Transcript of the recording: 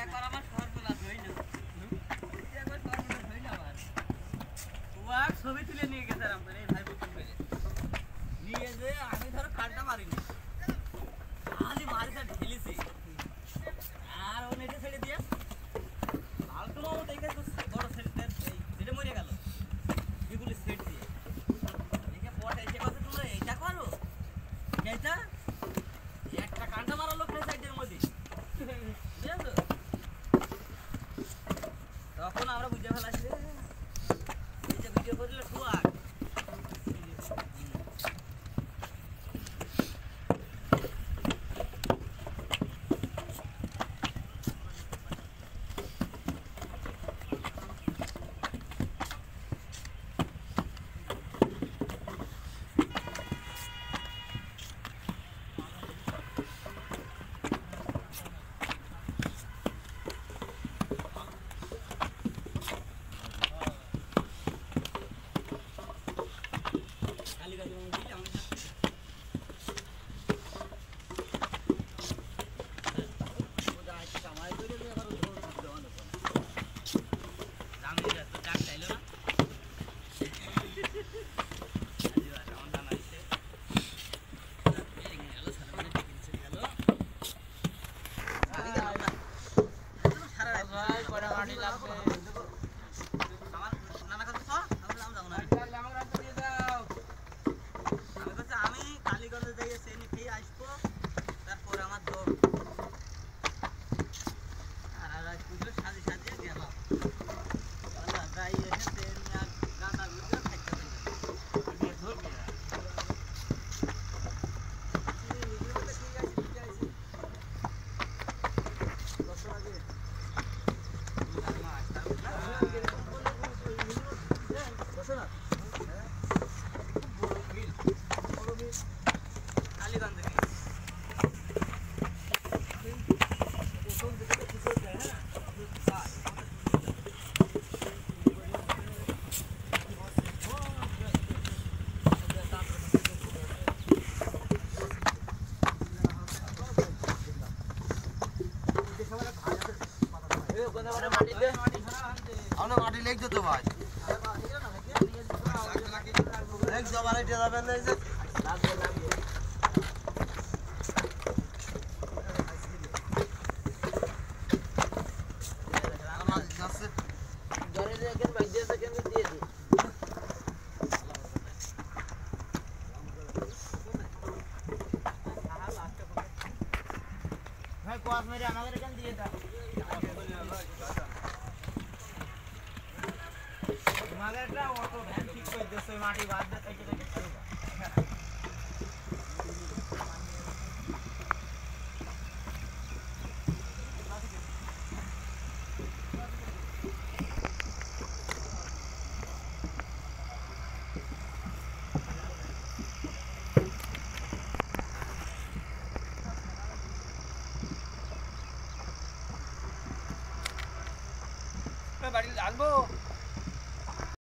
ছবি তুলে নিয়ে গেছিলাম তোর এই ভাই বুঝতে পেরে নিয়ে যে আমি ধরো খালটা মারিনি খালি মারিটা ঢেলেছি আর ও নেটে ছেড়ে দিয়ে ফালতু মামু দেখে বড় ছেড়ে যেটা মরে গেল এগুলি সেট দিয়ে দেখে পটে এসে কথা তোমরা এইটা করো এইটা একটা কান্ডা মারা লোক নেই সাইডের মধ্যে বুঝেছো তখন আমরা বুঝে ফেলাছি এইটা ভিডিও করলে ঠুয়াক মাটি লেগ যেত ভাই লেগ জমা রেটে যাবেন না যে ভাই কোয়াস মেরে আমাদের এখানে দিয়ে দাও মাগেরটা অটো ভ্যান ঠিক করে দিয়েছে মাটি বাদ দিয়ে থেকে থেকে শুরু বাড়ি আনবো